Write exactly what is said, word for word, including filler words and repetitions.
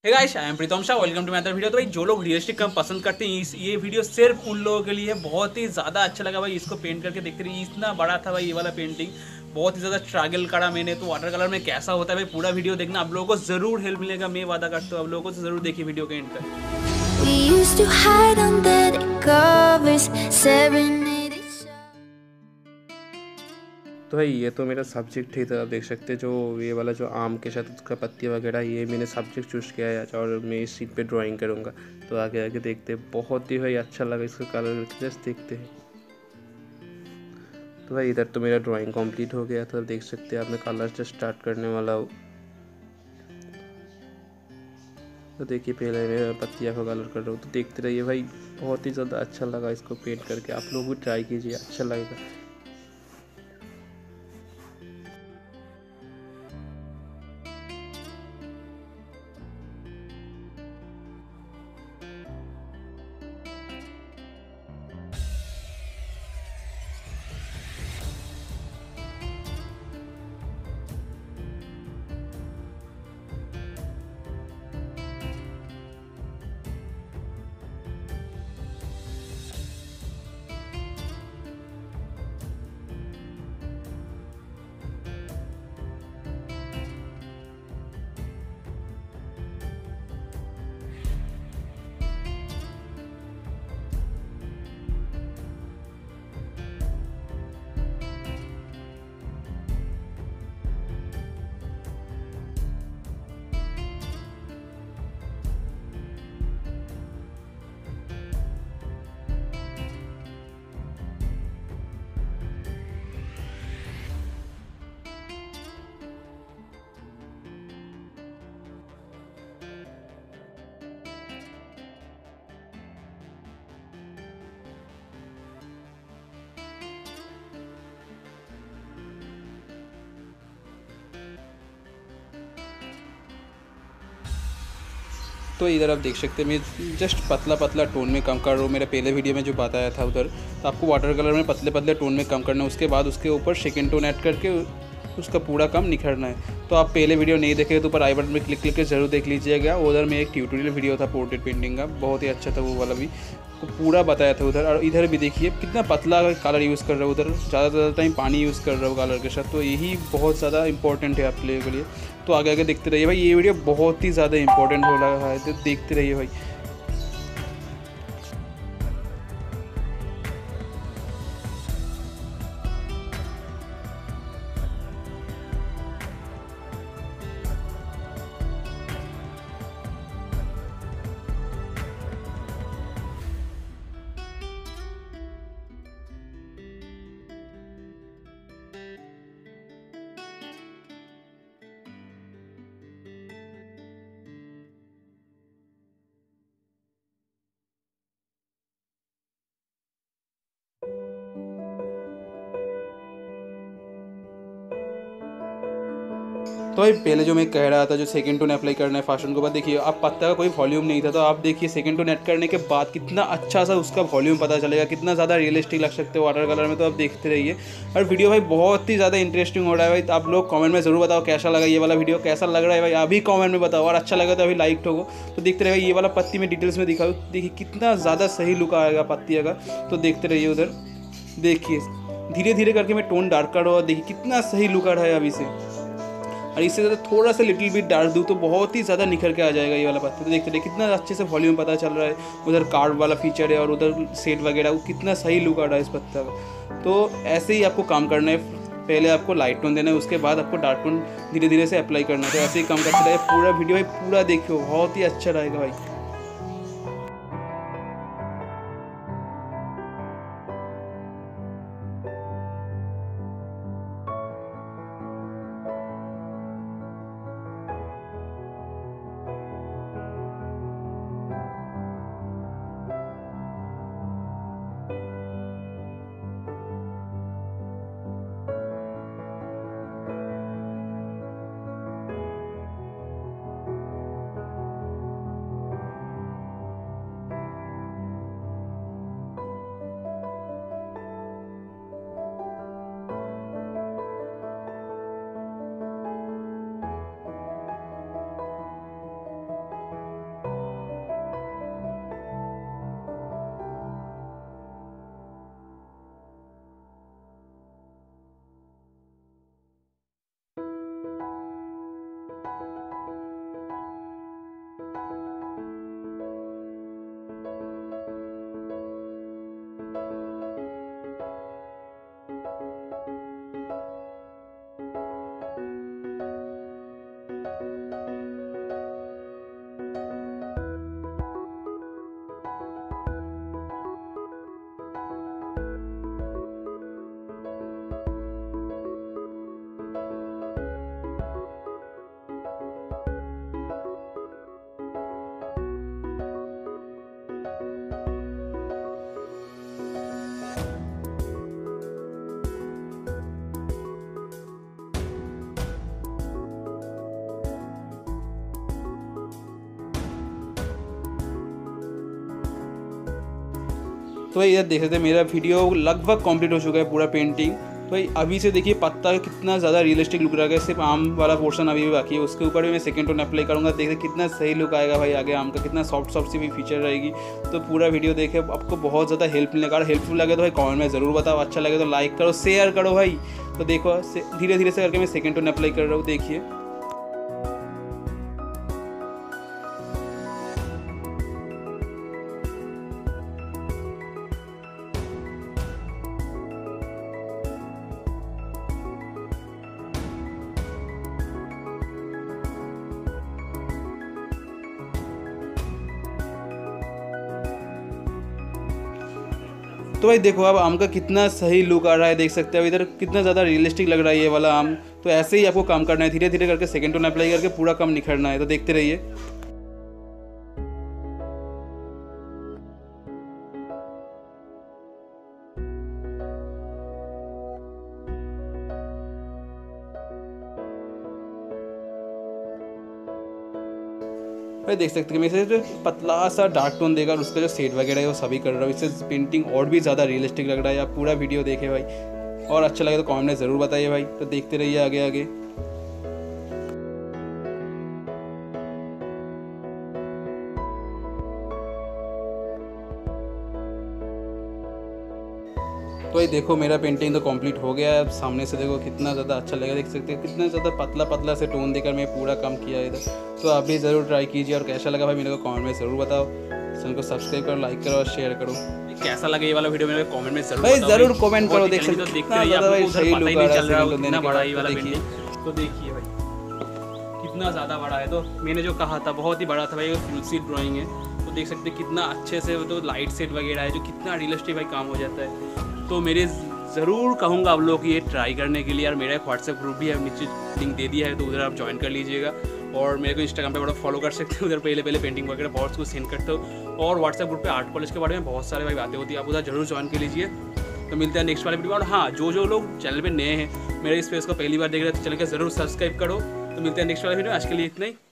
Hey guys, I am Pritam Shah. Welcome to my other video. तो भाई जो लोग रियलिस्टिक काम पसंद करते हैं, इस ये वीडियो सिर्फ उन लोगों के लिए है। बहुत ही ज़्यादा अच्छा लगा भाई इसको पेंट करके देखते रहिए। इतना बड़ा था भाई ये वाला पेंटिंग, बहुत ही ज़्यादा स्ट्रगल करा मैंने। तो वाटर कलर में कैसा होता है भाई, पूरा वीडियो देखना, आप लोगों को ज़रूर हेल्प मिलेगा। मैं वादा करता हूँ आप लोगों को ज़रूर देखिए वीडियो के एंड तक। We used to hide under the covers, serenade each तो भाई ये तो मेरा सब्जेक्ट ही था। आप देख सकते हैं जो ये वाला जो आम के साथ उसका पत्ती वगैरह, ये मैंने सब्जेक्ट चूज़ किया है और मैं इस सीट पे ड्राइंग करूँगा। तो आगे आगे देखते हैं। बहुत ही भाई अच्छा लगा इसका कलर, जस्ट देखते हैं। तो भाई इधर तो मेरा ड्राइंग कंप्लीट हो गया था। देख सकते हैं आप, मैं कलर से स्टार्ट करने वाला हूँ। तो देखिए पहले मैं पत्तियाँ को कलर कर रहा हूँ। तो देखते रहिए भाई, बहुत ही ज़्यादा अच्छा लगा इसको पेंट करके। आप लोग भी ट्राई कीजिए, अच्छा लगेगा। तो इधर आप देख सकते हैं मैं जस्ट पतला पतला टोन में कम कर रहा हूँ। मेरे पहले वीडियो में जो बताया था उधर, तो आपको वाटर कलर में पतले पतले टोन में कम करना है। उसके बाद उसके ऊपर सेकेंड टोन ऐड करके उसका पूरा काम निखरना है। तो आप पहले वीडियो नहीं देखे तो ऊपर आई बटन में क्लिक करके ज़रूर देख लीजिएगा। उधर में एक ट्यूटोरियल वीडियो था पोर्ट्रेट पेंटिंग का, बहुत ही अच्छा था वो वाला भी। तो पूरा बताया था उधर। और इधर भी देखिए कितना पतला कलर यूज़ कर रहा हूँ। उधर ज़्यादा ज़्यादा टाइम पानी यूज़ कर रहा हूँ कलर के साथ। तो यही बहुत ज़्यादा इंपॉर्टेंट है आप लोगों के लिए। तो आगे आगे देखते रहिए भाई, ये वीडियो बहुत ही ज़्यादा इंपॉर्टेंट हो रहा है। तो देखते रहिए भाई। तो भाई पहले जो मैं कह रहा था, जो सेकंड टोन अप्लाई करना है फास्टन के बाद, देखिए अब पत्ता का कोई वॉल्यूम नहीं था। तो आप देखिए सेकंड टोन ऐड करने के बाद कितना अच्छा सा उसका वॉल्यूम पता चलेगा, कितना ज़्यादा रियलिस्टिक लग सकते हो वाटर कलर में। तो आप देखते रहिए। और वीडियो भाई बहुत ही ज़्यादा इंटरेस्टिंग हो रहा है भाई। तो आप लोग कमेंट में ज़रूर बताओ कैसा लगा ये वाला वीडियो, कैसा लग रहा है भाई अभी कॉमेंट में बताओ। और अच्छा लगा तो अभी लाइक ठोको। तो देखते रहिए ये वाला पत्ती में डिटेल्स में दिखाओ। देखिए कितना ज़्यादा सही लुक आएगा पत्तिया का। तो देखते रहिए उधर। देखिए धीरे धीरे करके मैं टोन डार्क कर रहा हूँ। देखिए कितना सही लुक आ रहा है अभी से। और इससे ज़्यादा थोड़ा सा लिटिल बिट डार्क दूँ तो बहुत ही ज़्यादा निखर के आ जाएगा ये वाला पत्ता। तो देखते रहिए कितना अच्छे से वॉल्यूम पता चल रहा है। उधर कार्ड वाला फीचर है और उधर सेट वगैरह, वो कितना सही लुक आ रहा है इस पत्ता का। तो ऐसे ही आपको काम करना है। पहले आपको लाइट टोन देना है, उसके बाद आपको डार्क टोन धीरे धीरे से अप्लाई करना है। तो ऐसे ही काम करते रहे। पूरा वीडियो भाई पूरा देखियो, बहुत ही अच्छा रहेगा भाई। तो भाई इधर देख सकते हैं मेरा वीडियो लगभग कंप्लीट हो चुका है पूरा पेंटिंग। तो भाई अभी से देखिए पत्ता कितना ज़्यादा रियलिस्टिक लुक रहा है, सिर्फ आम वाला पोर्शन अभी भी बाकी है, उसके ऊपर भी मैं सेकंड टोन अप्लाई करूँगा। देखते कितना सही लुक आएगा भाई आगे आम का, कितना सॉफ्ट सॉफ्ट सी भी फीचर रहेगी। तो पूरा वीडियो देखे आपको बहुत ज़्यादा हेल्प मिलेगा। अगर हेल्पफुल लगे तो भाई कमेंट में ज़रूर बताओ, अच्छा लगे तो लाइक करो, शेयर करो भाई। तो देखो धीरे धीरे से करके मैं सेकंड टोन अप्लाई कर रहा हूँ, देखिए। तो भाई देखो अब आम का कितना सही लुक आ रहा है, देख सकते हो इधर कितना ज़्यादा रियलिस्टिक लग रहा है ये वाला आम। तो ऐसे ही आपको काम करना है, धीरे धीरे करके सेकंड टोन अप्लाई करके पूरा काम निखरना है। तो देखते रहिए। भाई देख सकते हैं मैं इसे जो पतला सा डार्क टोन देकर उसका जो शेड वगैरह है वो सभी कर रहा हूँ। इससे पेंटिंग और भी ज़्यादा रियलिस्टिक लग रहा है। आप पूरा वीडियो देखें भाई, और अच्छा लगे तो कमेंट में ज़रूर बताइए भाई। तो देखते रहिए आगे आगे। तो भाई देखो मेरा पेंटिंग तो कंप्लीट हो गया है। अब सामने से देखो कितना ज़्यादा अच्छा लगेगा, देख सकते हैं कितना ज़्यादा पतला पतला से टोन देकर मैं पूरा काम किया है इधर। तो आप भी ज़रूर ट्राई कीजिए, और कैसा लगा भाई मेरे को कमेंट में ज़रूर बताओ। चैनल को सब्सक्राइब करो, लाइक करो और शेयर करो। कैसा लगे ये वाला वीडियो मेरे कमेंट में जरूर भाई बताओ जरूर कमेंट करो। देख सकते सकते हो, देखते कितना रहिए, ज़्यादा भाई आपको उधर सही पता ही लुक आ नहीं रहा चल रहा है है सेकंड टोन कितना देने के बड़ा बाद। ये वाला तो देखिए पेंटिंग। तो देखिए भाई कितना ज़्यादा बड़ा है। तो मैंने जो कहा था बहुत ही बड़ा था भाई, तुलसी ड्राइंग है। तो देख सकते हैं कितना अच्छे से तो लाइट सेट वगैरह है, जो कितना रियलिस्टिक भाई काम हो जाता है। तो मेरे ज़रूर कहूँगा आप लोग ये ट्राई करने के लिए। और मेरा एक व्हाट्सएप ग्रुप भी है, नीचे लिंक दे दिया है, तो उधर आप ज्वाइन कर लीजिएगा। और मेरे को इंस्टाग्राम पे बड़ा फॉलो कर सकते हो, उधर पहले पहले पेंटिंग वगैरह बहुत कुछ सेंड करते हो। और व्हाट्सएप ग्रुप पे आर्ट कॉलेज के बारे में बहुत सारे भाई बातें होती है, आप उधर जरूर ज्वाइन कर लीजिए। तो मिलते हैं नेक्स्ट वाले वीडियो। और हाँ, जो जो लोग चैनल पे नए हैं, मेरे इस पेज को पहली बार देख रहे हैं, तो चैनल को जरूर सब्सक्राइब करो। तो मिलते हैं नेक्स्ट वाले वीडियो। आज के लिए इतना ही।